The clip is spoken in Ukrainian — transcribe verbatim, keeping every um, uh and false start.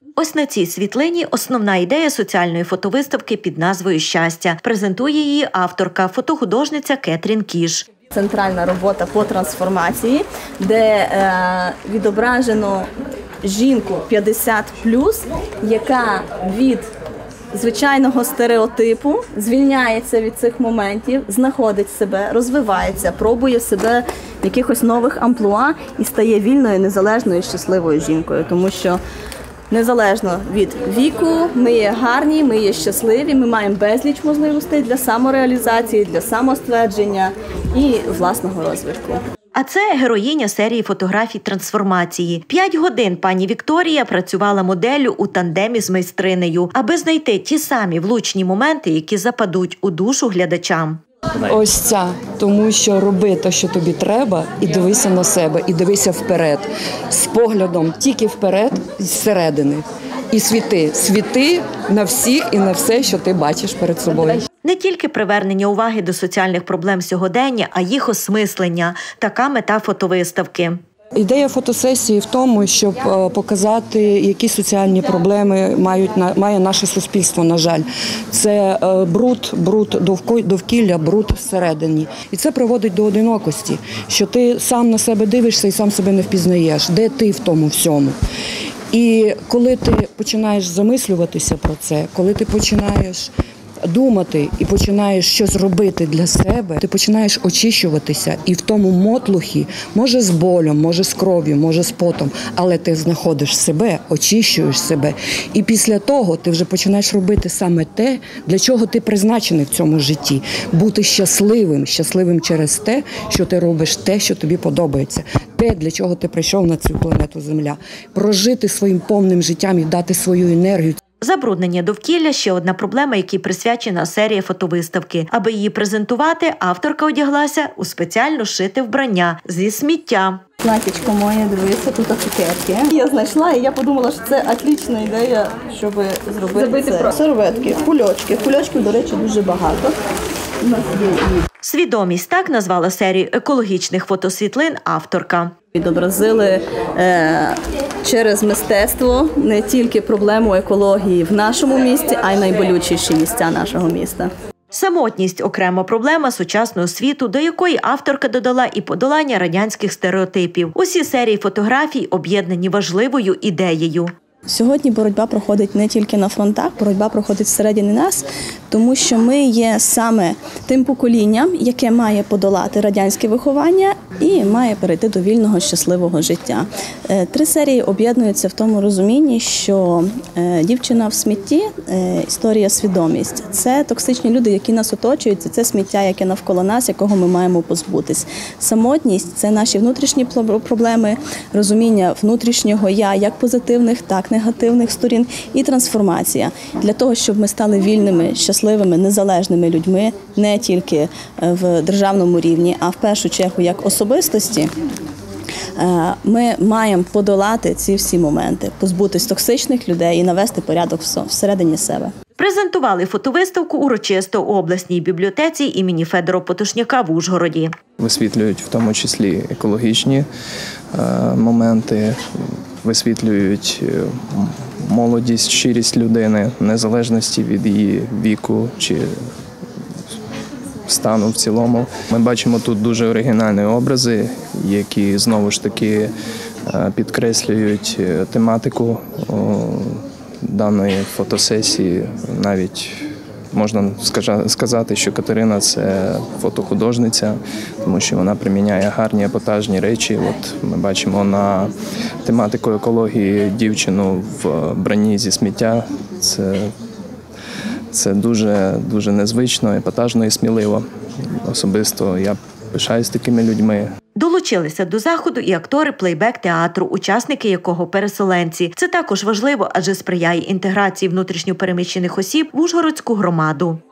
Ось на цій світлині основна ідея соціальної фотовиставки під назвою «Щастя». Презентує її авторка, фотохудожниця Кетрін Кіш. Центральна робота по трансформації, де е, відображено жінку п'ятдесят плюс, яка від звичайного стереотипу звільняється від цих моментів, знаходить себе, розвивається, пробує себе в якихось нових амплуа і стає вільною, незалежною, щасливою жінкою. Тому що незалежно від віку, ми є гарні, ми є щасливі, ми маємо безліч можливостей для самореалізації, для самоствердження і власного розвитку. А це героїня серії фотографій трансформації. П'ять годин пані Вікторія працювала моделлю у тандемі з майстринею, аби знайти ті самі влучні моменти, які западуть у душу глядачам. Ось ця, тому що роби те, що тобі треба, і дивися на себе, і дивися вперед. З поглядом тільки вперед, зсередини. І світи, світи на всіх і на все, що ти бачиш перед собою. Не тільки привернення уваги до соціальних проблем сьогодення, а їх осмислення – така мета фотовиставки. Ідея фотосесії в тому, щоб показати, які соціальні проблеми мають, має наше суспільство, на жаль. Це бруд, бруд довкілля, бруд всередині. І це приводить до одинокості, що ти сам на себе дивишся і сам себе не впізнаєш, де ти в тому всьому. І коли ти починаєш замислюватися про це, коли ти починаєш думати і починаєш щось робити для себе, ти починаєш очищуватися і в тому мотлухі, може з болем, може з кров'ю, може з потом, але ти знаходиш себе, очищуєш себе. І після того ти вже починаєш робити саме те, для чого ти призначений в цьому житті. Бути щасливим, щасливим через те, що ти робиш те, що тобі подобається. Те, для чого ти прийшов на цю планету Земля. Прожити своїм повним життям і дати свою енергію. Забруднення довкілля – ще одна проблема, якій присвячена серія фотовиставки. Аби її презентувати, авторка одяглася у спеціально шите вбрання зі сміття. Платічко моє, дивися, тут цукерки. Я знайшла і я подумала, що це отлична ідея, щоб зробити Забити це. Про... Серветки, кульочки. Кульочків, до речі, дуже багато. У нас є і... «Свідомість» – так назвала серію екологічних фотосвітлин авторка. Відобразили е, через мистецтво не тільки проблему екології в нашому місті, а й найболючіші місця нашого міста. Самотність – окрема проблема сучасного світу, до якої авторка додала і подолання радянських стереотипів. Усі серії фотографій об'єднані важливою ідеєю. Сьогодні боротьба проходить не тільки на фронтах, боротьба проходить всередині нас, тому що ми є саме тим поколінням, яке має подолати радянське виховання і має перейти до вільного, щасливого життя. Три серії об'єднуються в тому розумінні, що «Дівчина в смітті», історія «Свідомість» – це токсичні люди, які нас оточують, це сміття, яке навколо нас, якого ми маємо позбутись. Самотність – це наші внутрішні проблеми, розуміння внутрішнього «я», як позитивних, так і негативних сторін, і трансформація. Для того, щоб ми стали вільними, щасливими, незалежними людьми не тільки в державному рівні, а в першу чергу як особистості, ми маємо подолати ці всі моменти, позбутись токсичних людей і навести порядок всередині себе. Презентували фотовиставку урочисто у обласній бібліотеці імені Федора Потошняка в Ужгороді. Висвітлюють в тому числі екологічні моменти, висвітлюють молодість, щирість людини, незалежності від її віку чи стану в цілому. Ми бачимо тут дуже оригінальні образи, які знову ж таки підкреслюють тематику даної фотосесії. Навіть можна сказати, що Катерина – це фотохудожниця, тому що вона приміняє гарні епатажні речі. От ми бачимо на тематику екології дівчину в бранні зі сміття. Це, це дуже, дуже незвично, епатажно і сміливо. Особисто я пишаюсь такими людьми. Долучилися до заходу і актори плейбек-театру, учасники якого переселенці. Це також важливо, адже сприяє інтеграції внутрішньо переміщених осіб в ужгородську громаду.